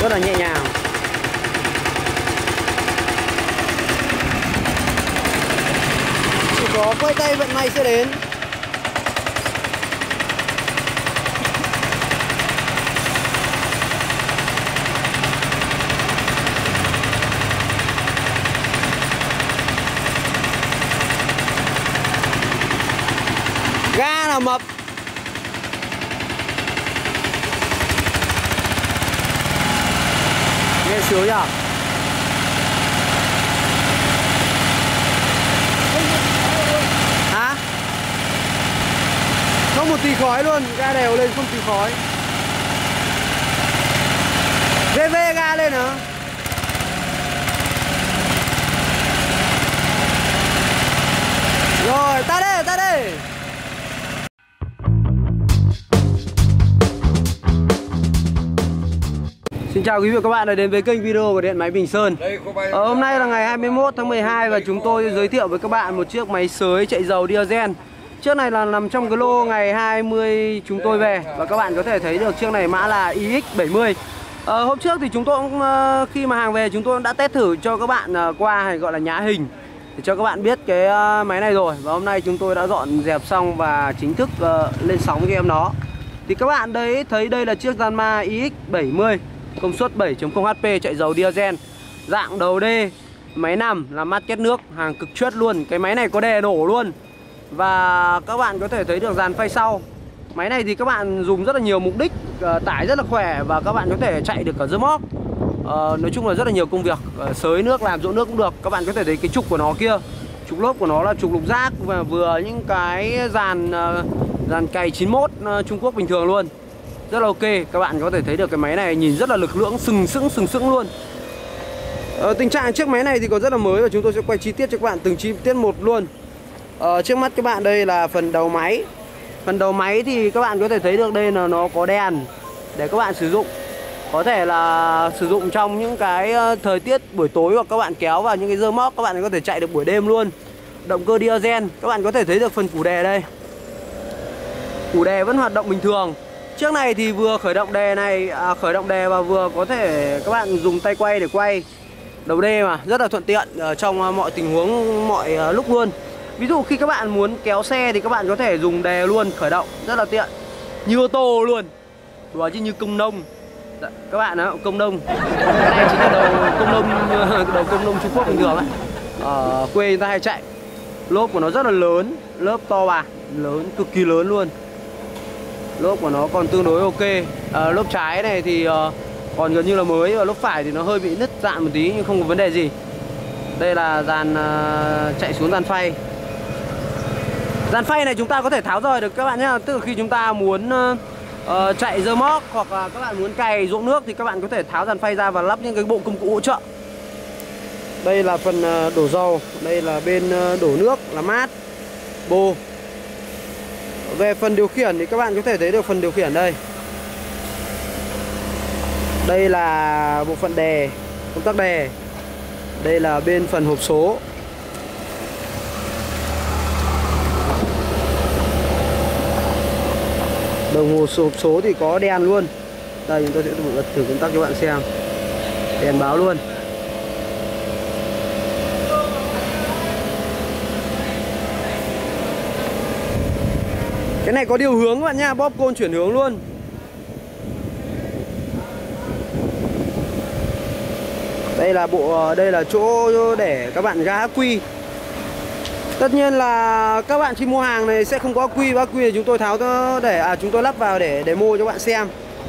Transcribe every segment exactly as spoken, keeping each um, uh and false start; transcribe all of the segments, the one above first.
rất là nhẹ nhàng. Chỉ có quay tay vận may sẽ đến. Ga là mập. Nghe sướng nhỉ? Hả? Không một tí khói luôn, ga đều lên không tí khói. vê vê ga lên hả? Rồi, ta đây, ta đây. Xin chào quý vị và các bạn đã đến với kênh video của Điện Máy Bình Sơn. Ờ, hôm nay là ngày hai mươi mốt tháng mười hai và chúng tôi giới thiệu với các bạn một chiếc máy xới chạy dầu diesel. Chiếc này là nằm trong cái lô ngày hai mươi chúng tôi về và các bạn có thể thấy được chiếc này mã là i ích bảy mươi. Ờ, hôm trước thì chúng tôi cũng, khi mà hàng về chúng tôi đã test thử cho các bạn qua hay gọi là nhá hình để cho các bạn biết cái máy này rồi. Và hôm nay chúng tôi đã dọn dẹp xong và chính thức uh, lên sóng với em nó. Thì các bạn đấy thấy đây là chiếc Yanmar i ích bảy mươi, công suất bảy chấm không HP, chạy dầu diesel, dạng đầu D, máy nằm là mát két nước, hàng cực chất luôn. Cái máy này có đè nổ luôn. Và các bạn có thể thấy được dàn phay sau. Máy này thì các bạn dùng rất là nhiều mục đích, uh, tải rất là khỏe và các bạn có thể chạy được cả dơ móc. Uh, nói chung là rất là nhiều công việc, uh, xới nước, làm ruộng nước cũng được. Các bạn có thể thấy cái trục của nó kia, trục lốp của nó là trục lục giác và vừa những cái dàn uh, dàn cày chín mốt uh, Trung Quốc bình thường luôn. Rất là ok, các bạn có thể thấy được cái máy này nhìn rất là lực lưỡng, sừng sững sừng sững luôn. Ờ, tình trạng chiếc máy này thì còn rất là mới và chúng tôi sẽ quay chi tiết cho các bạn từng chi tiết một luôn. Ờ, trước mắt các bạn đây là phần đầu máy. Phần đầu máy thì các bạn có thể thấy được đây là nó có đèn để các bạn sử dụng. Có thể là sử dụng trong những cái thời tiết buổi tối hoặc các bạn kéo vào những cái dơ móc, các bạn có thể chạy được buổi đêm luôn. Động cơ diesel, các bạn có thể thấy được phần củ đè đây. Củ đè vẫn hoạt động bình thường. Chiếc này thì vừa khởi động đè này, à, khởi động đè và vừa có thể các bạn dùng tay quay để quay. Đầu D mà, rất là thuận tiện ở trong mọi tình huống, mọi uh, lúc luôn. Ví dụ khi các bạn muốn kéo xe thì các bạn có thể dùng đè luôn, khởi động rất là tiện. Như ô tô luôn. Đùa chứ như công nông. Dạ, các bạn đó, công nông. Cái này chính là đầu công nông, đầu công nông Trung Quốc bình thường ấy. Ở quê người ta hay chạy. Lốp của nó rất là lớn, lớp to bản, lớn, cực kỳ lớn luôn. Lốp của nó còn tương đối ok. à, Lốp trái này thì uh, còn gần như là mới. Và lốp phải thì nó hơi bị nứt dạn một tí nhưng không có vấn đề gì. Đây là dàn uh, chạy xuống dàn phay. Dàn phay này chúng ta có thể tháo rời được các bạn nhé. Tức là khi chúng ta muốn uh, uh, chạy dơ móc hoặc là các bạn muốn cày ruộng nước thì các bạn có thể tháo dàn phay ra và lắp những cái bộ công cụ hỗ trợ. Đây là phần uh, đổ dầu. Đây là bên uh, đổ nước là mát, bô. Về phần điều khiển thì các bạn có thể thấy được phần điều khiển đây. Đây là bộ phận đè, công tắc đè. Đây là bên phần hộp số. Đồng hồ hộp số thì có đèn luôn. Đây chúng tôi sẽ bật thử công tắc cho bạn xem. Đèn báo luôn. Cái này có điều hướng các bạn nha, bóp côn chuyển hướng luôn. Đây là bộ, đây là chỗ để các bạn gá ắc quy. Tất nhiên là các bạn khi mua hàng này sẽ không có ắc quy, ắc quy thì chúng tôi tháo để à chúng tôi lắp vào để demo cho bạn xem.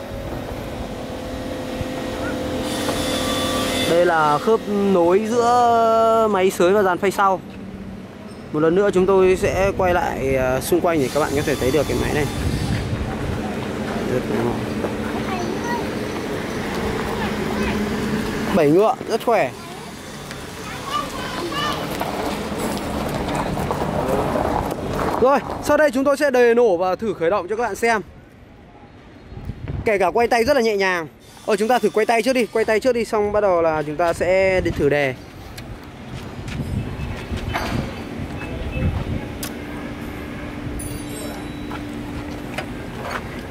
Đây là khớp nối giữa máy xới và dàn phay sau. Một lần nữa chúng tôi sẽ quay lại xung quanh để các bạn có thể thấy được cái máy này. Bảy ngựa, rất khỏe. Rồi, sau đây chúng tôi sẽ đề nổ và thử khởi động cho các bạn xem. Kể cả quay tay rất là nhẹ nhàng. Ờ, chúng ta thử quay tay trước đi, quay tay trước đi, xong bắt đầu là chúng ta sẽ đi thử đè.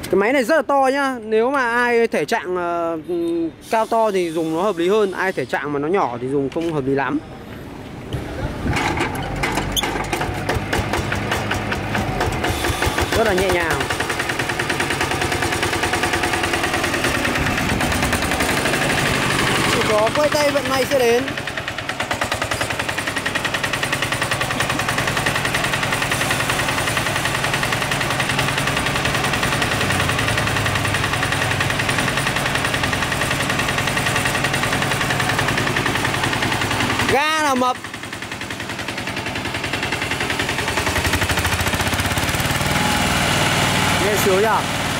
Cái máy này rất là to nhá. Nếu mà ai thể trạng uh, cao to thì dùng nó hợp lý hơn. Ai thể trạng mà nó nhỏ thì dùng không hợp lý lắm. Rất là nhẹ nhàng. Chỉ có quay tay vận may sẽ đến. Ga là mập. Nghe sướng nhỉ?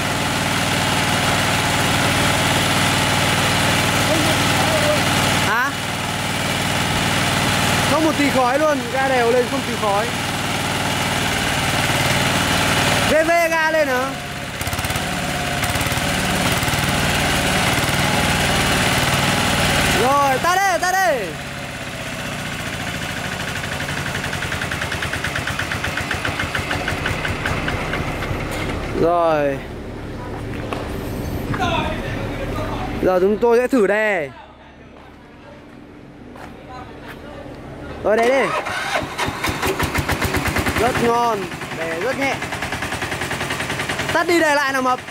Hả? Không một tí khói luôn, ga đều lên không tí khói. vê vê ga lên hả? Rồi, ta đây, ta đây. Rồi. Giờ chúng tôi sẽ thử đè. Rồi đấy đi. Rất ngon, đè rất nhẹ. Tắt đi đè lại nào mập.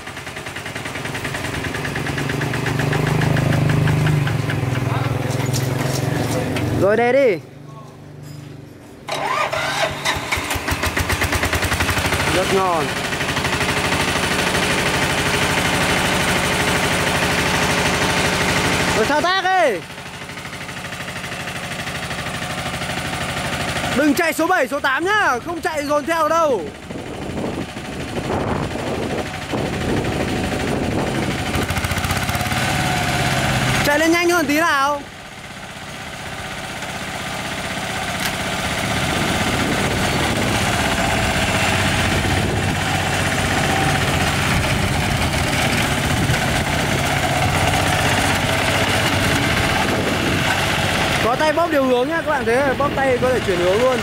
Rồi đè đi. Rất ngon. Rồi thao tác đi. Đừng chạy số bảy, số tám nhá. Không chạy dồn theo đâu. Chạy lên nhanh hơn tí nào. Có tay bóp điều hướng nhá các bạn, thế bóp tay có thể chuyển hướng luôn.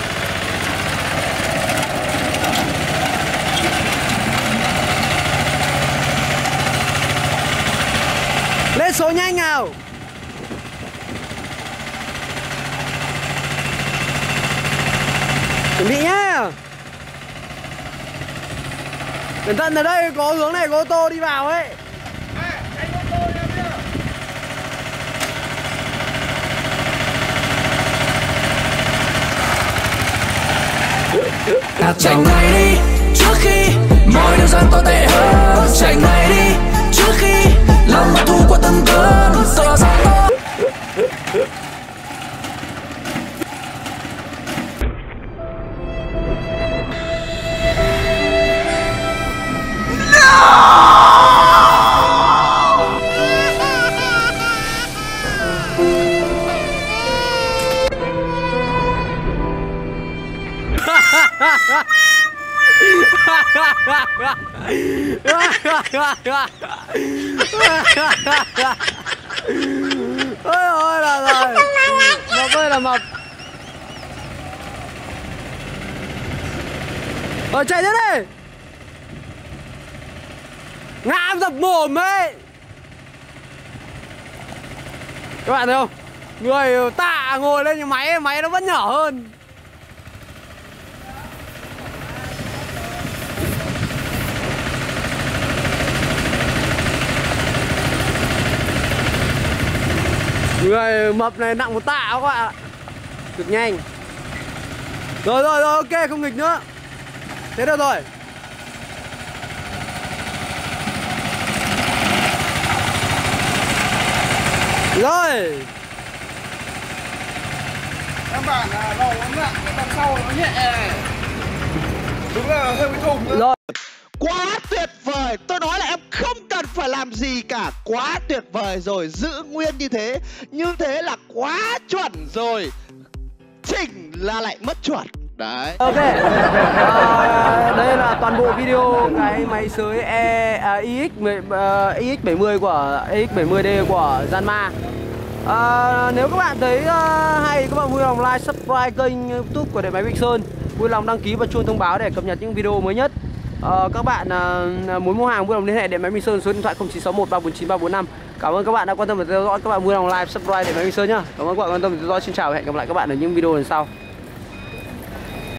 Lên số nhanh nào. Chuẩn bị nhá. Cẩn thận, ở đây có hướng này có ô tô đi vào ấy. Chạy ngay đi trước khi mọi điều gian tồi tệ hơn. Chạy ngay đi trước khi lòng hận thù của từng cơn gió gió to. Ôi ôi là rồi. Mập ơi là mập. Rồi chạy tiếp đi. Ngã dập mồm ấy. Các bạn thấy không? Người tạ ngồi lên nhưng máy máy nó vẫn nhỏ hơn. Người mập này nặng một tạ các bạn ạ. Cực nhanh. Rồi rồi rồi ok, không nghịch nữa. Thế được rồi. Rồi. Các bạn là đầu nó nặng, đằng sau nó nhẹ này. Đúng là hơi bị thùng. Rồi. Quá tuyệt vời, tôi nói là em không cần phải làm gì cả. Quá tuyệt vời rồi, giữ nguyên như thế. Như thế là quá chuẩn rồi. Chỉnh là lại mất chuẩn. Đấy. Ok. À, đây là toàn bộ video cái máy sới e, à, i ích bảy mươi của i ích bảy mươi D của Janma. À, nếu các bạn thấy uh, hay, các bạn vui lòng like, subscribe kênh YouTube của Điện Máy Bình Sơn, vui lòng đăng ký và chuông thông báo để cập nhật những video mới nhất. Ờ, các bạn uh, muốn mua hàng vui lòng liên hệ Điện Máy Bình Sơn số điện thoại không chín sáu một ba bốn chín ba bốn năm. Cảm ơn các bạn đã quan tâm và theo dõi. Các bạn vui lòng like, subscribe Điện Máy Bình Sơn nhá. Cảm ơn các bạn quan tâm và theo dõi. Xin chào và hẹn gặp lại các bạn ở những video lần sau.